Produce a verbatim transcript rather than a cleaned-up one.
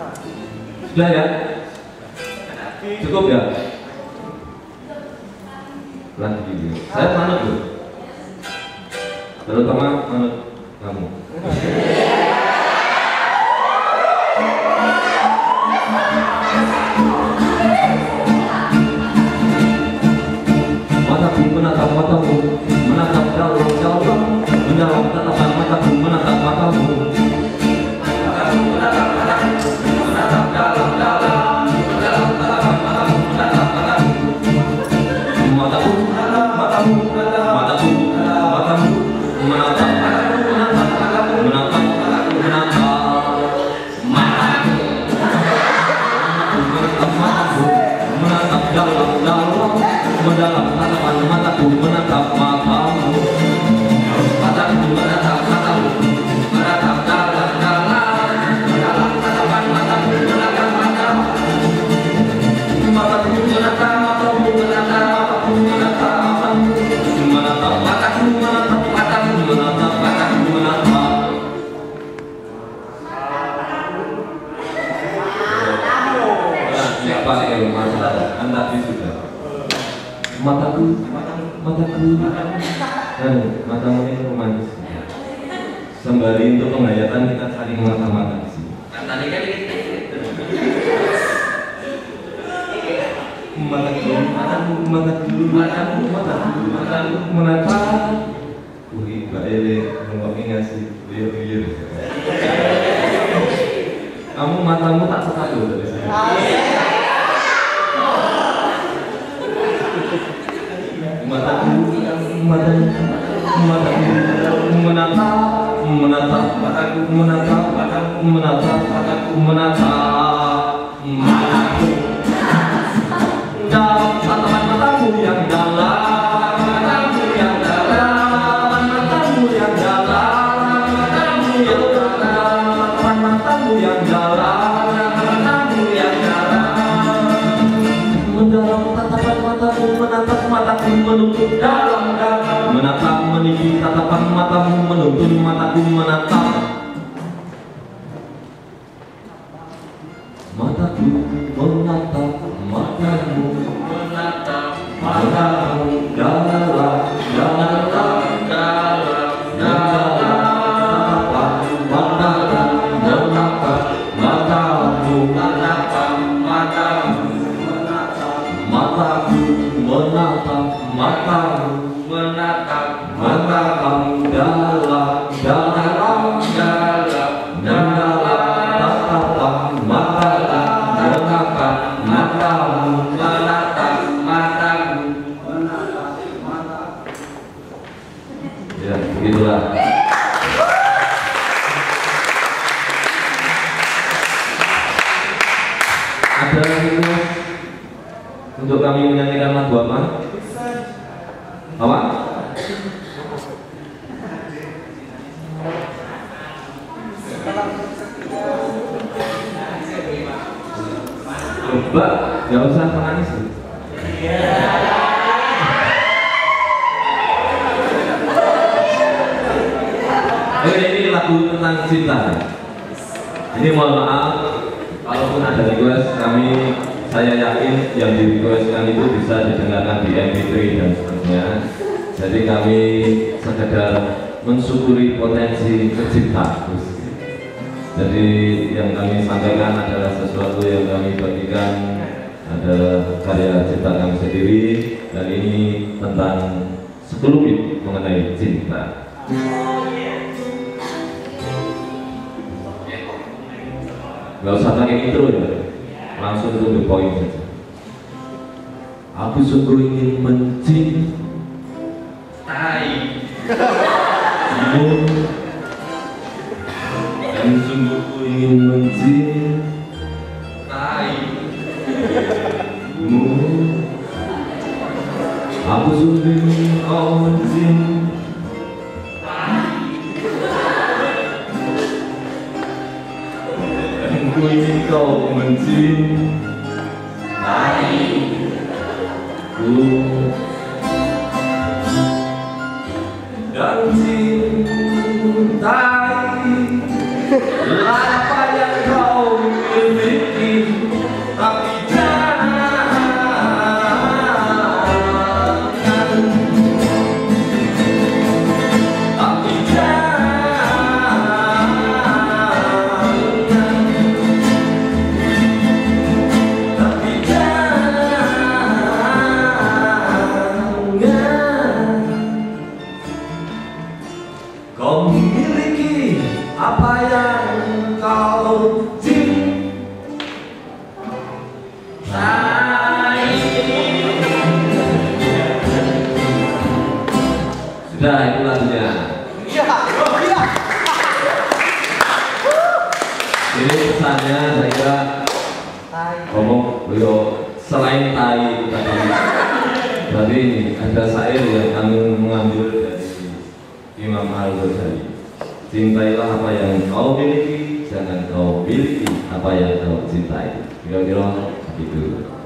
Sudah ya? Cukup ya? Lagi gitu. Saya manut loh. Terutama manut kamu. Mataku menatap matamu, menatap dalam-dalam, mendalam tatapan mataku menatap matamu. Mataku menatap matamu, menatap dalam-dalam, mendalam tatapan matamu menatap matamu. Mataku menatap matamu, mataku menatap matamu, menatap mataku, menatap mataku, menatap mataku, menatap mataku. Menatap matamu, menatap dalam-dalam, mendalam tatapan mataku menatap matamu. Mataku menatap matamu, menatap dalam-dalam, mendalam tatapan mataku menatap matamu. Mataku menatap matamu, menatap mataku, menatap matamu, menatap mataku, menatap mataku, menatap mataku, menatap. Siapa yang masalah? Anda sudah. Mataku, mataku, dan matamu ini romantis. Sembari untuk penghayatan kita saling mata-mata di sini. Mataku, mataku, mataku, mataku, mataku, mataku, mataku, menatap. Wih, Mbak Ele, ngomongin ngasih liur-liur. Kamu matamu tak sekali dari sini. Mataku, mataku, mataku, menatap, menatap, mataku, menatap, mataku, menatap, mataku, menatap, mataku. Dalam tatapan matamu yang dalam, matamu yang dalam, matamu yang dalam, matamu yang dalam, tatapan matamu yang dalam, matamu yang dalam. Mendalam tatapan matamu, menatap mataku menuntut dalam-dalam, menatap meninggi tatapan matamu menuntun mataku menatap. Mataku menatap matamu, menatap matamu dalam, dalam, dalam, dalam tatapan matamu, menatap matamu, menatap matamu, mataku menatap matamu, menatap matamu dalam, dalam, dalam, dalam tatapan matamu, menatap matamu, menatap matamu, menatap matamu. Ya, begitulah. Ada request untuk kami menyanyikan lagu apa? Apa? Coba, gak usah menangis. Oke, ini lagu tentang cinta. Ini mohon maaf, kalaupun ada request kami, saya yakin yang di requestkan itu bisa didengarkan di M P tiga dan seterusnya. Jadi kami sekedar mensyukuri potensi pencipta. Jadi yang kami sampaikan adalah sesuatu yang kami bagikan, adalah karya cipta kami sendiri, dan ini tentang sekelumit mengenai cinta. Gak usah pakai intro ya, langsung to the point saja. Aku sungguh ingin mencintai dan sungguh ku ingin mencintaimu. Aku sungguh ingin kau mencintai, dan ku ingin kau mencintaiku. Dan cintai apa yang kau ingin. semuanya. Saya kira ngomong beliau selain tai tadi, berarti ada syair yang kami mengambil dari Imam Al-Ghazali. Cintailah apa yang kau miliki, jangan kau miliki apa yang kau cintai. Kira-kira begitu.